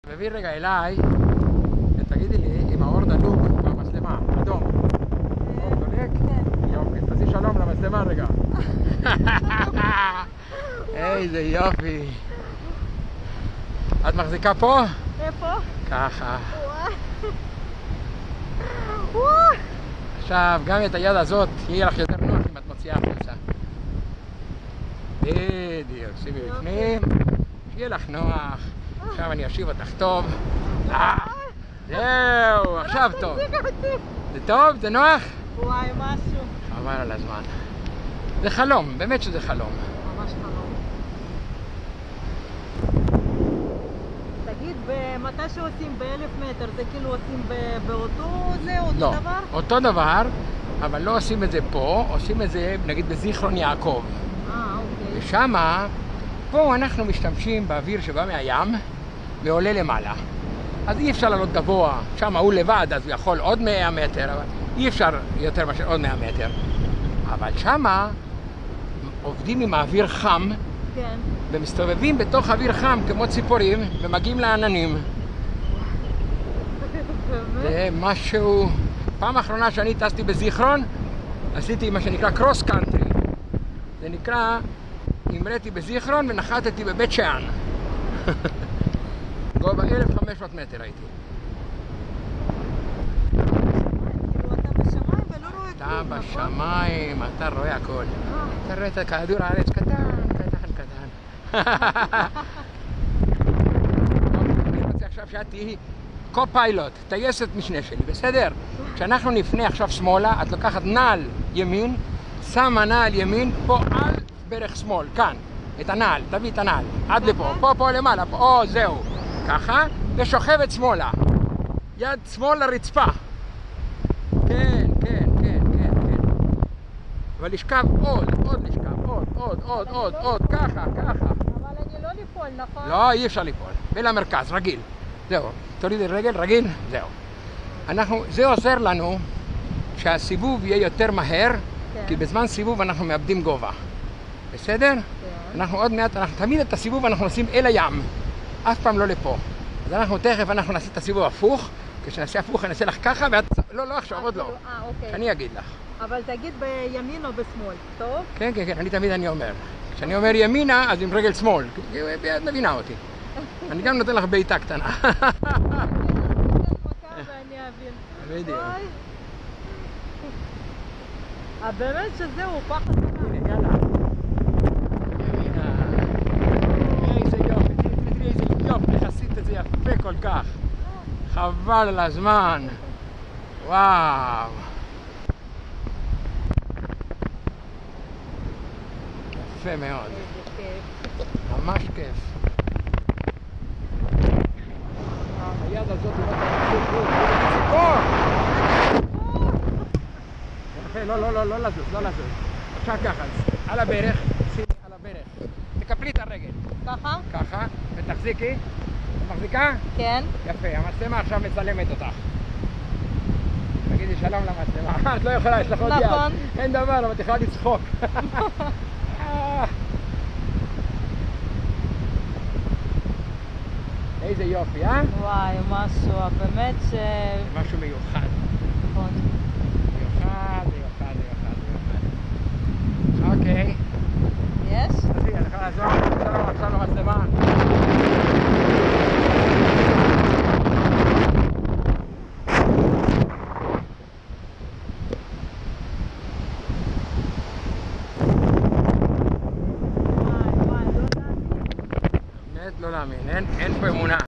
תביא רגע אליי ותגידי לי אם האור דלוק במצלמה, אדום. האור דולק? יופי, תעשי שלום למצלמה רגע. איזה יופי. את מחזיקה פה? איפה? ככה. עכשיו, גם את היד הזאת יהיה לך יותר נוח אם את מוציאה החוצה. בדיוק, שימי בפנים, שיהיה לך נוח. עכשיו אני אשיב אותך טוב. זהו, עכשיו טוב. זה טוב? זה נוח? וואי, משהו. חבל על הזמן. זה חלום, באמת שזה חלום. ממש חלום. תגיד, מתי שעושים ב1,000 מטר, זה כאילו עושים באותו זה, אותו לא, דבר? אותו דבר, אבל לא עושים את זה פה, עושים את זה נגיד בזיכרון יעקב. אוקיי. ושמה, פה אנחנו משתמשים באוויר שבא מהים ועולה למעלה. אז אי אפשר לעלות גבוה, שם הוא לבד, אז הוא יכול עוד 100 מטר, אבל אי אפשר יותר מאשר עוד 100 מטר. אבל שמה עובדים עם האוויר חם, כן. ומסתובבים בתוך אוויר חם כמו ציפורים, ומגיעים לעננים. זה משהו... פעם האחרונה שאני טסתי בזיכרון, עשיתי מה שנקרא קרוס קאנטרי. זה נקרא, המראתי בזיכרון ונחתתי בבית שאן. גובה 1,500 מטר הייתי. כאילו אתה בשמיים ולא רואה אתה כלום, נכון? בשמיים, אתה רואה הכל. אתה רואה את כדור הארץ קטן, קטן, קטן. אני רוצה עכשיו שאת תהיי קו-פיילוט, טייסת משנה שלי, בסדר? כשאנחנו נפנה עכשיו שמאלה, את לוקחת נעל ימין, שמה נעל ימין פה על ברך שמאל, כאן. את הנעל, תביא את הנעל, עד לפה, פה למעלה, פה, זהו. ככה, ושוכבת שמאלה. יד שמאל לרצפה. כן, כן, כן, כן, כן. אבל לשכב עוד לשכב, עוד, ככה. אבל אני לא ליפול, נכון? לא, אי אפשר ליפול. ולמרכז, רגיל. זהו. תורידי רגל, רגיל, זהו. זה עוזר לנו שהסיבוב יהיה יותר מהר, כי בזמן סיבוב אנחנו מאבדים גובה. בסדר? אנחנו עוד מעט, תמיד את הסיבוב אנחנו נשים אל הים, אף פעם לא לפה. אז תכף נעשה את הסיבוב הפוך, כשנעשה הפוך אני אעשה לך ככה, ואת... לא עכשיו, עוד לא. שאני אגיד לך. אבל תגיד בימין או בשמאל, טוב? כן, אני תמיד אומר. כשאני אומר ימינה, אז עם רגל שמאל. את מבינה אותי. אני גם נותן לך בעיטה קטנה. ואני אבין. בדיוק. באמת שזהו, פחד גדול. יאללה. איזה יופי, תראי איזה יופי, עשית את זה יפה כל כך. חבל על הזמן. וואו. יפה מאוד. ממש כיף. היד הזאת היא ציפור! יפה, לא לזוז. עכשיו ככה, על הברך, שימי על הברך. תקפלי את הרגל. ככה? ככה, ותחזיקי. מחזיקה? כן. יפה, המצלמה עכשיו מצלמת אותך. תגידי שלום למצלמה. את לא יכולה, יש לך עוד יד. נכון. אין דבר, אבל את יכולה לצחוק. איזה יופי, אה? וואי, משהו, באמת ש... משהו מיוחד. נכון. מיוחד. אוקיי. יש? אז הנה, אני יכול לעזור. שלום עכשיו למצלמה. וואי, לא להאמין. באמת לא להאמין, אין פה אמונה.